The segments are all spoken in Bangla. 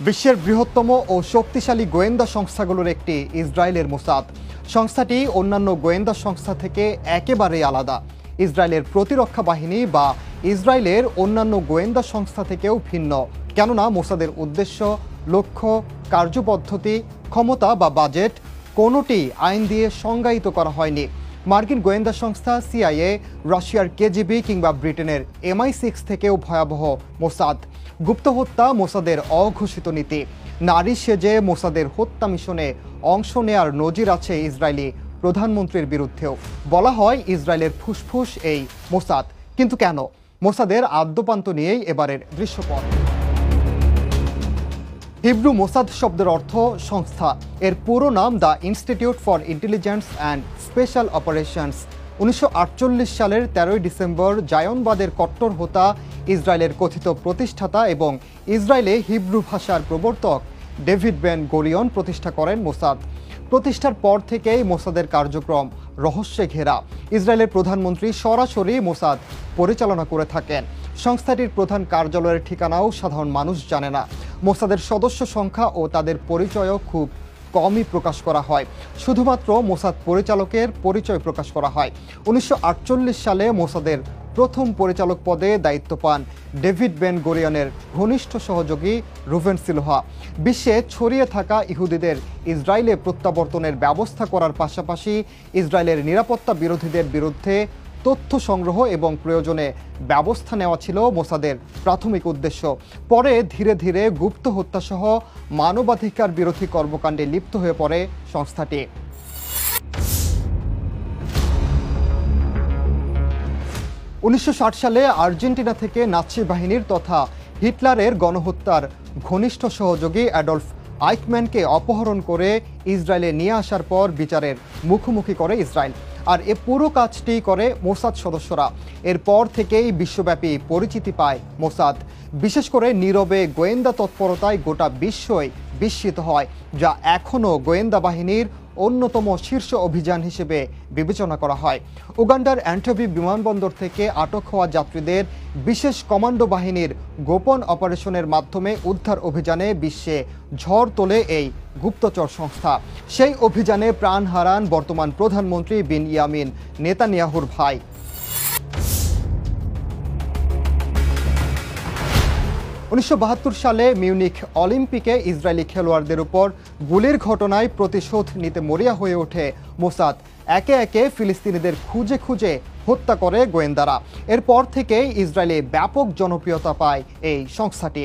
বিশ্বের বৃহত্তম ও শক্তিশালী গোয়েন্দা সংস্থাগুলোর একটি ইসরায়েলের মোসাদ। সংস্থাটি অন্যান্য গোয়েন্দা সংস্থা থেকে একেবারেই আলাদা। ইসরায়েলের প্রতিরক্ষা বাহিনী বা ইসরায়েলের অন্যান্য গোয়েন্দা সংস্থা থেকেও ভিন্ন, কেননা মোসাদের উদ্দেশ্য, লক্ষ্য, কার্যপদ্ধতি, ক্ষমতা বা বাজেট কোনোটি আইন দিয়ে সংজ্ঞায়িত করা হয়নি। মার্কিন গোয়েন্দা সংস্থা সিআইএ, রাশিয়ার কেজিবি কিংবা ব্রিটেনের এমআই-6 থেকেও ভয়াবহ মোসাদ। গুপ্ত হত্যা মোসাদের অঘোষিত নীতি। নারী সেজে মোসাদের হত্যা মিশনে অংশ নেয়ার নজির আছে ইসরায়েলি প্রধানমন্ত্রীর বিরুদ্ধেও। বলা হয় ইসরায়েলের ফুসফুস এই মোসাদ। কিন্তু কেন? মোসাদের আদ্যপান্ত নিয়েই এবারের দৃশ্যপট। হিব্রু মোসাদ শব্দের অর্থ সংস্থা। এর পুরো নাম the institute for intelligence and special operations. 1948 সালের 13 ডিসেম্বর জায়নবাদের কট্টর হোতা ইসরায়েলের কথিত প্রতিষ্ঠাতা এবং ইসরায়েলে হিব্রু ভাষার প্রবর্তক ডেভিড বেন গোরিয়ন প্রতিষ্ঠা করেন মোসাদ। প্রতিষ্ঠার পর থেকেই মোসাদের কার্যক্রম রহস্যে ঘেরা। ইসরায়েলের প্রধানমন্ত্রী সরাসরি মোসাদ পরিচালনা করে থাকেন। সংস্থাটির প্রধান কার্যালয়ের ঠিকানাও সাধারণ মানুষ জানে না। মোসাদের সদস্য সংখ্যা ও তাদের পরিচয়ও খুব কমই প্রকাশ করা হয়। শুধুমাত্র মোসাদ পরিচালকের পরিচয় প্রকাশ করা হয়। 1948 সালে মোসাদের প্রথম পরিচালক পদে দায়িত্ব পান ডেভিড বেন গোরিয়নের ঘনিষ্ঠ সহযোগী রুভেন সিলহা। বিশ্বে ছড়িয়ে থাকা ইহুদিদের ইসরায়েলে প্রত্যাবর্তনের ব্যবস্থা করার পাশাপাশি ইসরায়েলের নিরাপত্তা বিরোধীদের বিরুদ্ধে তথ্য সংগ্রহ এবং প্রয়োজনে ব্যবস্থা নেওয়া ছিল মোসাদের প্রাথমিক উদ্দেশ্য। পরে ধীরে ধীরে গুপ্ত হত্যাসহ মানবাধিকার বিরোধী কর্মকাণ্ডে লিপ্ত হয়ে পড়ে সংস্থাটি। 1960 সালে আর্জেন্টিনা থেকে নাৎসি বাহিনীর তথা হিটলারের গণহত্যার ঘনিষ্ঠ সহযোগী অ্যাডলফ আইকম্যানকে অপহরণ করে ইসরায়েলে নিয়ে আসার পর বিচারের মুখোমুখি করে ইসরায়েল। আর এ পুরো কাজটি করে মোসাদ সদস্যরা। এরপর থেকেই বিশ্বব্যাপী পরিচিতি পায় মোসাদ। বিশেষ করে নীরবে গোয়েন্দা তৎপরতায় গোটা বিশ্বই বিস্মিত হয়, যা এখনও গোয়েন্দা বাহিনীর অন্যতম শীর্ষ অভিযান হিসেবে বিবেচনা করা হয়। উগান্ডার অ্যান্টবি বিমানবন্দর থেকে আটক হওয়া যাত্রীদের বিশেষ কমান্ডো বাহিনীর গোপন অপারেশনের মাধ্যমে উদ্ধার অভিযানে বিশ্বে ঝড় তোলে এই গুপ্তচর সংস্থা। সেই অভিযানে প্রাণ হারান বর্তমান প্রধানমন্ত্রী বিনয়ামিন নেতানিয়াহুর ভাই। 1972 সালে মিউনিখ অলিম্পিকে ইসরায়েলি খেলোয়াড়দের উপর গুলির ঘটনায় প্রতিশোধ নিতে মরিয়া হয়ে ওঠে মোসাদ। একে একে ফিলিস্তিনিদের খুঁজে খুঁজে হত্যা করে গোয়েন্দারা। এরপর থেকেই ইসরায়েলে ব্যাপক জনপ্রিয়তা পায় এই সংস্থাটি।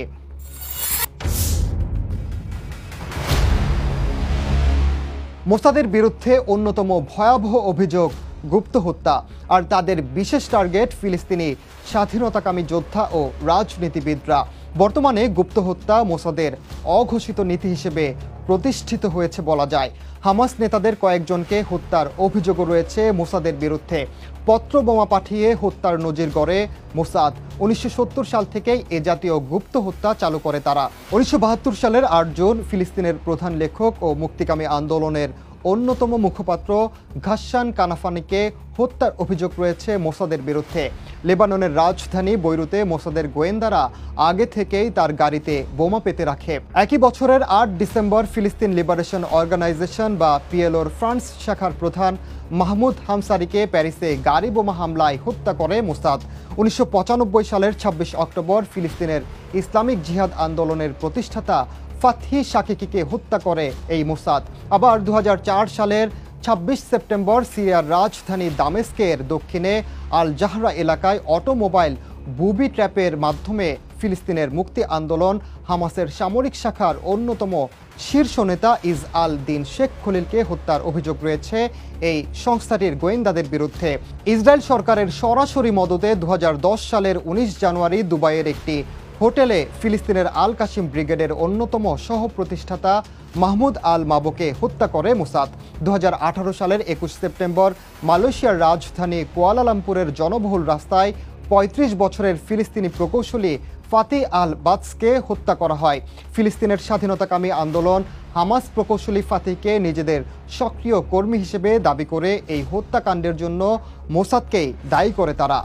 মোসাদের বিরুদ্ধে অন্যতম ভয়াবহ অভিযোগ গুপ্ত হত্যা, আর তাদের বিশেষ টার্গেট ফিলিস্তিনি স্বাধীনতাকামী যোদ্ধা ও রাজনীতিবিদরা। বর্তমানে গুপ্ত হত্যা মোসাদের অঘোষিত নীতি হিসেবে প্রতিষ্ঠিত হয়েছে বলা যায়। হামাস নেতাদের কয়েকজনকে হত্যার অভিযোগও রয়েছে মোসাদের বিরুদ্ধে। পত্র বোমা পাঠিয়ে হত্যার নজির গড়ে মোসাদ। 1970 সাল থেকেই এ জাতীয় গুপ্ত হত্যা চালু করে তারা। 1972 সালের 8 জুন ফিলিস্তিনের প্রধান লেখক ও মুক্তিকামী আন্দোলনের অন্যতম মুখপাত্র ঘাসসান কানাফানিকে হত্যার অভিযোগ রয়েছে মোসাদের বিরুদ্ধে। লেবাননের রাজধানী বৈরুতে মোসাদের গোয়েন্দারা আগে থেকেই তার গাড়িতে বোমা পেতে রাখে। একই বছরের 8 ডিসেম্বর ফিলিস্তিন লিবারেশন অর্গানাইজেশন বা পিএলওর ফ্রান্স শাখার প্রধান মাহমুদ হামসারিকে প্যারিসে গাড়ি বোমা হামলায় হত্যা করে মোসাদ। 1995 সালের 26 অক্টোবর ফিলিস্তিনের ইসলামিক জিহাদ আন্দোলনের প্রতিষ্ঠাতা ফাতহি শাকিকিকে হত্যা করে এই মোসাদ। আবার 2004 সালের 26 সেপ্টেম্বর সিরিয়ার রাজধানী দামেস্কের দক্ষিণে আল জাহরা এলাকায় অটোমোবাইল বুবি ট্র্যাপের মাধ্যমে ফিলিস্তিনের মুক্তি আন্দোলন হামাসের সামরিক শাখার অন্যতম শীর্ষ নেতা ইজ আল দিন শেখ খলিলকে হত্যার অভিযোগ রয়েছে এই সংস্থাটির গোয়েন্দাদের বিরুদ্ধে। ইসরায়েল সরকারের সরাসরি মদতে 2010 সালের 19 জানুয়ারি দুবাইয়ের একটি হোটেলে ফিলিস্তিনের আল কাসিম ব্রিগেডের অন্যতম সহ প্রতিষ্ঠাতা মাহমুদ আল মাবোকে হত্যা করে মোসাদ। 2018 সালের 21 সেপ্টেম্বর মালয়েশিয়ার রাজধানী কুয়ালালামপুরের জনবহুল রাস্তায় 35 বছরের ফিলিস্তিনি প্রকৌশলী ফাতি আল বাতসকে হত্যা করা হয়। ফিলিস্তিনের স্বাধীনতাকামী আন্দোলন হামাস প্রকৌশলী ফাতিকে নিজেদের সক্রিয় কর্মী হিসেবে দাবি করে এই হত্যাকাণ্ডের জন্য মোসাদকেই দায়ী করে তারা।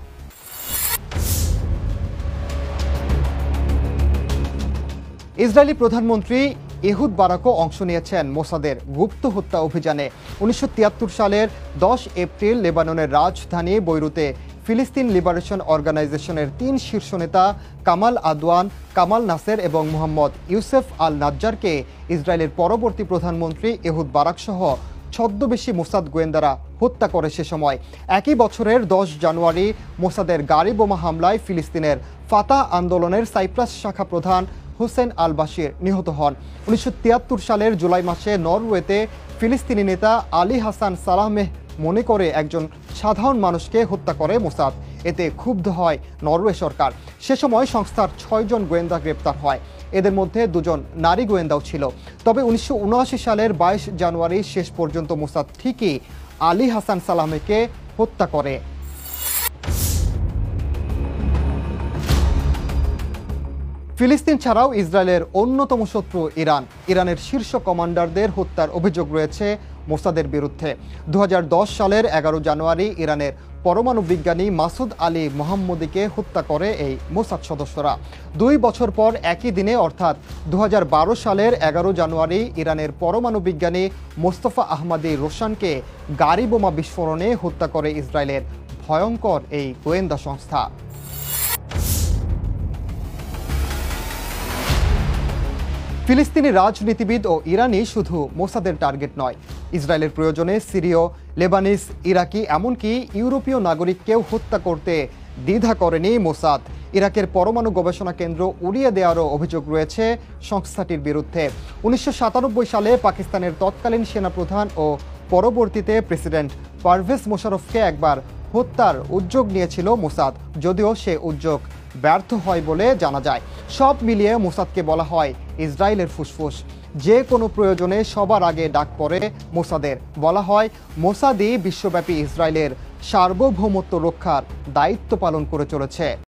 ইসরায়েলি প্রধানমন্ত্রী এহুদ বারাকও অংশ নিয়েছেন মোসাদের গুপ্ত হত্যা অভিযানে। 1973 সালের 10 এপ্রিল লেবাননের রাজধানী বৈরুতে ফিলিস্তিন লিবারেশন অর্গানাইজেশনের 3 শীর্ষ নেতা কামাল আদওয়ান, কামাল নাসের এবং মোহাম্মদ ইউসেফ আল নাজ্জারকে ইসরায়েলের পরবর্তী প্রধানমন্ত্রী এহুদ বারাক সহ ছদ্মবেশী মোসাদ গোয়েন্দারা হত্যা করে। সে সময় একই বছরের 10 জানুয়ারি মোসাদের গাড়ি বোমা হামলায় ফিলিস্তিনের ফাতাহ আন্দোলনের সাইপ্রাস শাখা প্রধান হোসেন আল বাশির নিহত হন। 1973 সালের জুলাই মাসে নরওয়েতে ফিলিস্তিনি নেতা আলী হাসান সালামেহ মনে করে একজন সাধারণ মানুষকে হত্যা করে মোসাদ। এতে ক্ষুব্ধ হয় নরওয়ে সরকার। সে সময় সংস্থার 6 জন গোয়েন্দা গ্রেপ্তার হয়। এদের মধ্যে 2 জন নারী গোয়েন্দাও ছিল। তবে 1979 সালের 22 জানুয়ারি শেষ পর্যন্ত মোসাদ ঠিকই আলী হাসান সালামেহকে হত্যা করে। ফিলিস্তিন ছাড়াও ইসরায়েলের অন্যতম শত্রু ইরানের শীর্ষ কমান্ডারদের হত্যার অভিযোগ রয়েছে মোসাদের বিরুদ্ধে। 2010 সালের 11 জানুয়ারি ইরানের পরমাণু বিজ্ঞানী মাসুদ আলী মোহাম্মদীকে হত্যা করে এই মোসাদ সদস্যরা। 2 বছর পর একই দিনে অর্থাৎ 2012 সালের 11 জানুয়ারি ইরানের পরমাণু বিজ্ঞানী মোস্তফা আহমদী রোশানকে গাড়ি বোমা বিস্ফোরণে হত্যা করে ইসরায়েলের ভয়ঙ্কর এই গোয়েন্দা সংস্থা। ফিলিস্তিনি রাজনীতিবিদ ও ইরানি শুধু মোসাদের টার্গেট নয়, ইসরায়েলের প্রয়োজনে সিরীয়, লেবানিজ, ইরাকি এমনকি ইউরোপীয় নাগরিককেও হত্যা করতে দ্বিধা করেনি মোসাদ। ইরাকের পরমাণু গবেষণা কেন্দ্র উড়িয়ে দেওয়ারও অভিযোগ রয়েছে সংস্থাটির বিরুদ্ধে। 1997 সালে পাকিস্তানের তৎকালীন সেনাপ্রধান ও পরবর্তীতে প্রেসিডেন্ট পারভেজ মোশাররফকে একবার হত্যার উদ্যোগ নিয়েছিল মোসাদ, যদিও সে উদ্যোগ ব্যর্থ হয় বলে জানা যায়। সব মিলিয়ে মোসাদকে বলা হয় ইসরায়েলের ফুসফুস। যে কোনো প্রয়োজনে সবার আগে ডাক পড়ে মোসাদের। বলা হয় মোসাদই বিশ্বব্যাপী ইসরায়েলের সার্বভৌমত্ব রক্ষার দায়িত্ব পালন করে চলেছে।